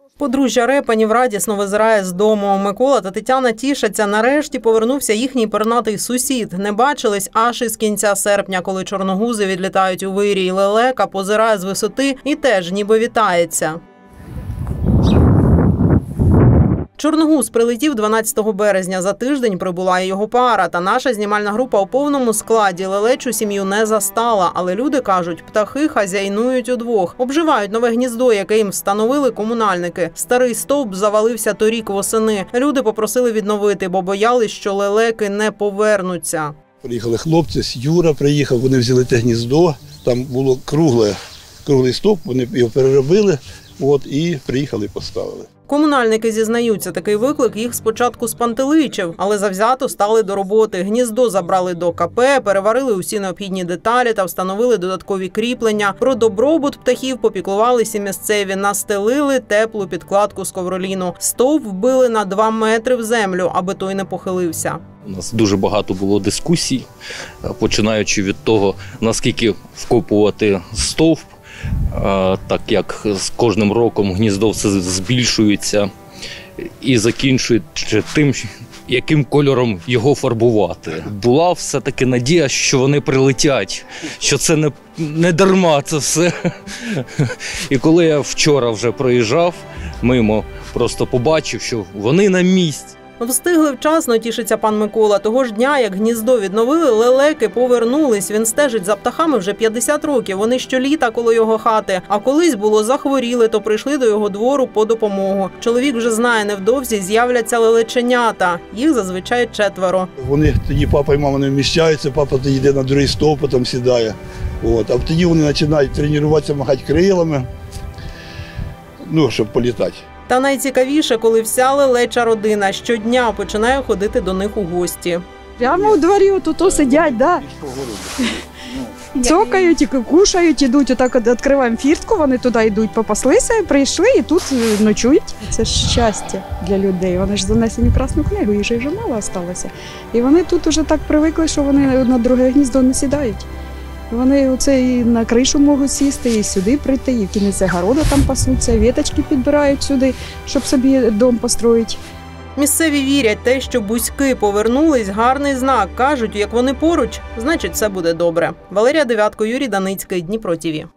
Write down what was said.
Подружжя Репанів радісно визирає з дому. Микола та Тетяна тішаться. Нарешті повернувся їхній пернатий сусід. Не бачились аж із кінця серпня, коли чорногузи відлітають у вирій. Лелека позирає з висоти і теж ніби вітається. Чорногуз прилетів 12 березня. За тиждень прибула і його пара. Та наша знімальна група у повному складі. Лелечу сім'ю не застала. Але люди кажуть, птахи хазяйнують удвох. Обживають нове гніздо, яке їм встановили комунальники. Старий стовп завалився торік восени. Люди попросили відновити, бо боялись, що лелеки не повернуться. Приїхали хлопці, Юра приїхав, вони взяли те гніздо. Там було круглий стовп, вони його переробили і приїхали і поставили. Комунальники зізнаються, такий виклик їх спочатку спантеличив, але завзято стали до роботи. Гніздо забрали до КП, переварили усі необхідні деталі та встановили додаткові кріплення. Про добробут птахів попіклувалися місцеві, настелили теплу підкладку з ковроліну. Стовп вбили на 2 метри в землю, аби той не похилився. У нас дуже багато було дискусій, починаючи від того, наскільки вкопувати стовп, так як з кожним роком гніздо все збільшується, і закінчуючи тим, яким кольором його фарбувати. Була все-таки надія, що вони прилетять, що це не дарма це все. І коли я вчора вже проїжджав мимо, просто побачив, що вони на місці. Встигли вчасно, тішиться пан Микола. Того ж дня, як гніздо відновили, лелеки повернулись. Він стежить за птахами вже 50 років. Вони щоліта коло його хати. А колись було захворіли, то прийшли до його двору по допомогу. Чоловік вже знає, невдовзі з'являться лелеченята. Їх зазвичай 4. Вони тоді, папа і мама не вміщаються, папа тоді йде на другий стовп, там сідає. А тоді вони починають тренуватися, махати крилами, щоб політати. Та найцікавіше, коли вся лелеча родина щодня починає ходити до них у гості. Прямо у дворі отут сидять, да. Цокають і кушають, ідуть, отак відкриваємо фіртку, вони туди йдуть, попаслися, прийшли і тут ночують. Це ж щастя для людей, вони ж занесені в Красну книгу, їх же вже мало залишилося. І вони тут вже так привикли, що вони на друге гніздо не сідають. Вони оце і на кришу можуть сісти, і сюди прийти, і в кінець огороду там пасуться, віточки підбирають сюди, щоб собі дом построїти. Місцеві вірять, те, що бузьки повернулись, гарний знак. Кажуть, як вони поруч, значить все буде добре. Валерія Дев'ятко, Юрій Даницький, Дніпро ТІВІ.